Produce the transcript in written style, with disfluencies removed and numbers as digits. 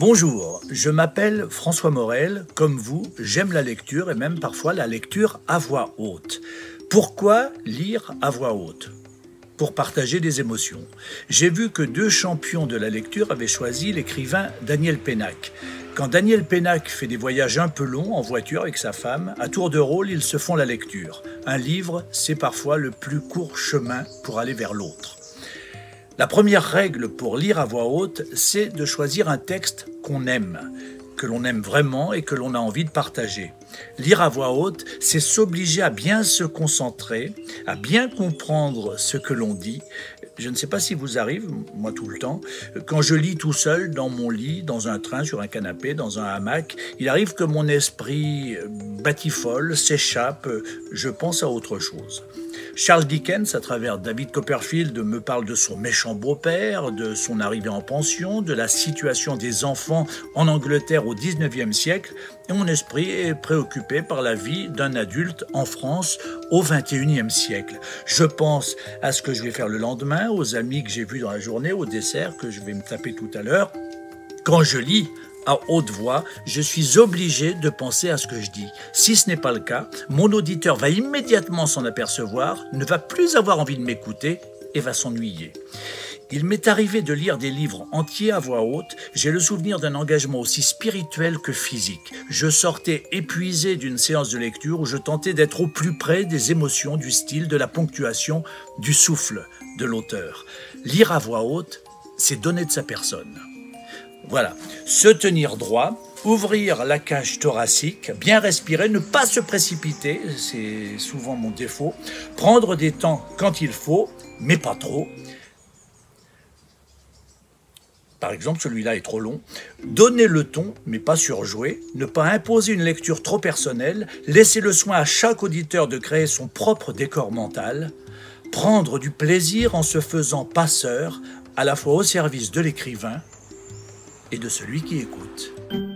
Bonjour, je m'appelle François Morel. Comme vous, j'aime la lecture et même parfois la lecture à voix haute. Pourquoi lire à voix haute? Pour partager des émotions. J'ai vu que deux champions de la lecture avaient choisi l'écrivain Daniel Pénac. Quand Daniel Pénac fait des voyages un peu longs en voiture avec sa femme, à tour de rôle, ils se font la lecture. Un livre, c'est parfois le plus court chemin pour aller vers l'autre. La première règle pour lire à voix haute, c'est de choisir un texte qu'on aime, que l'on aime vraiment et que l'on a envie de partager. Lire à voix haute, c'est s'obliger à bien se concentrer, à bien comprendre ce que l'on dit. Je ne sais pas si vous arrive, moi tout le temps, quand je lis tout seul dans mon lit, dans un train, sur un canapé, dans un hamac, il arrive que mon esprit batifole, s'échappe, je pense à autre chose. Charles Dickens, à travers David Copperfield, me parle de son méchant beau-père, de son arrivée en pension, de la situation des enfants en Angleterre au XIXe siècle, et mon esprit est préoccupé par la vie d'un adulte en France au XXIe siècle. Je pense à ce que je vais faire le lendemain, aux amis que j'ai vus dans la journée, au dessert que je vais me taper tout à l'heure. Quand je lis à haute voix, je suis obligé de penser à ce que je dis. Si ce n'est pas le cas, mon auditeur va immédiatement s'en apercevoir, ne va plus avoir envie de m'écouter et va s'ennuyer. Il m'est arrivé de lire des livres entiers à voix haute. J'ai le souvenir d'un engagement aussi spirituel que physique. Je sortais épuisé d'une séance de lecture où je tentais d'être au plus près des émotions, du style, de la ponctuation, du souffle de l'auteur. Lire à voix haute, c'est donner de sa personne. Voilà, se tenir droit, ouvrir la cage thoracique, bien respirer, ne pas se précipiter, c'est souvent mon défaut, prendre des temps quand il faut, mais pas trop. Par exemple, celui-là est trop long. Donner le ton, mais pas surjouer. Ne pas imposer une lecture trop personnelle. Laisser le soin à chaque auditeur de créer son propre décor mental. Prendre du plaisir en se faisant passeur, à la fois au service de l'écrivain et de celui qui écoute.